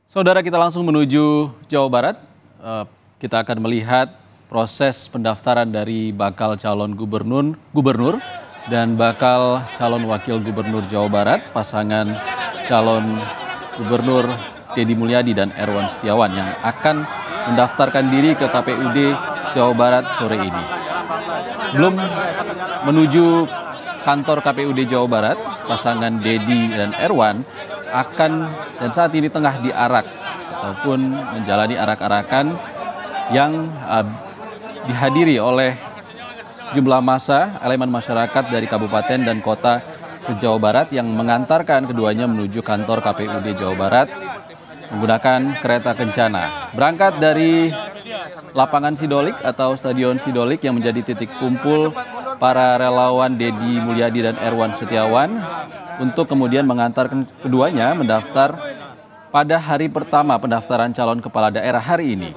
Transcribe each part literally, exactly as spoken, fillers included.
Saudara, kita langsung menuju Jawa Barat. Eh, Kita akan melihat proses pendaftaran dari bakal calon gubernur, gubernur dan bakal calon wakil gubernur Jawa Barat, pasangan calon gubernur Deddy Mulyadi dan Erwan Setiawan yang akan mendaftarkan diri ke K P U D Jawa Barat sore ini. Sebelum menuju kantor K P U D Jawa Barat, pasangan Deddy dan Erwan akan dan saat ini tengah diarak ataupun menjalani arak-arakan yang uh, dihadiri oleh jumlah massa elemen masyarakat dari kabupaten dan kota se-Jawa Barat yang mengantarkan keduanya menuju kantor K P U D Jawa Barat menggunakan kereta kencana. Berangkat dari lapangan Sidolik atau Stadion Sidolik yang menjadi titik kumpul para relawan Deddy Mulyadi dan Erwan Setiawan untuk kemudian mengantarkan keduanya mendaftar pada hari pertama pendaftaran calon kepala daerah hari ini.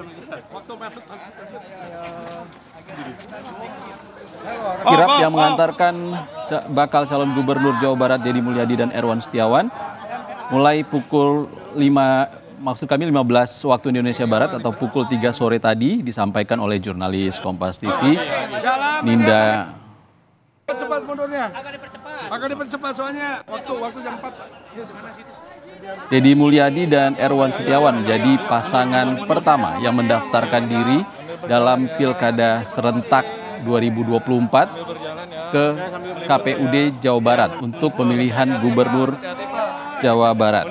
Kirap yang mengantarkan bakal calon gubernur Jawa Barat Deddy Mulyadi dan Erwan Setiawan mulai pukul lima, maksud kami lima belas waktu Indonesia Barat atau pukul tiga sore tadi disampaikan oleh jurnalis Kompas T V Ninda. Cepat mundurnya. Akan dipercepat soalnya waktu waktu jam empat. Deddy Mulyadi dan Erwan Setiawan menjadi pasangan pertama yang mendaftarkan diri dalam Pilkada serentak dua ribu dua puluh empat ke K P U D Jawa Barat untuk pemilihan gubernur Jawa Barat.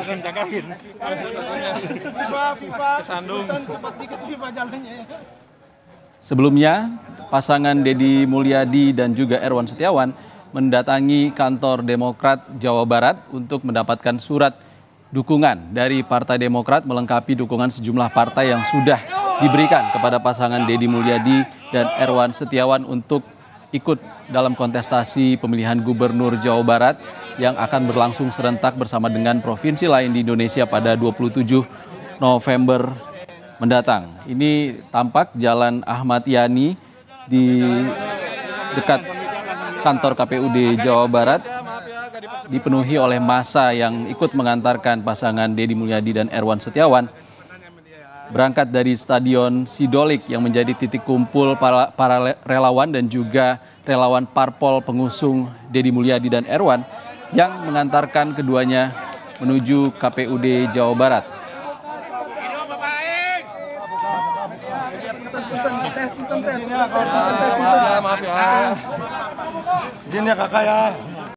Sebelumnya, pasangan Deddy Mulyadi dan juga Erwan Setiawan mendatangi kantor Demokrat Jawa Barat untuk mendapatkan surat dukungan dari Partai Demokrat melengkapi dukungan sejumlah partai yang sudah diberikan kepada pasangan Deddy Mulyadi dan Erwan Setiawan untuk ikut dalam kontestasi pemilihan gubernur Jawa Barat yang akan berlangsung serentak bersama dengan provinsi lain di Indonesia pada dua puluh tujuh November mendatang. Ini tampak Jalan Ahmad Yani di dekat kantor K P U D Jawa Barat dipenuhi oleh massa yang ikut mengantarkan pasangan Deddy Mulyadi dan Erwan Setiawan berangkat dari Stadion Sidolik yang menjadi titik kumpul para, para relawan dan juga relawan parpol pengusung Deddy Mulyadi dan Erwan yang mengantarkan keduanya menuju K P U D Jawa Barat. Izin ya kakak ya.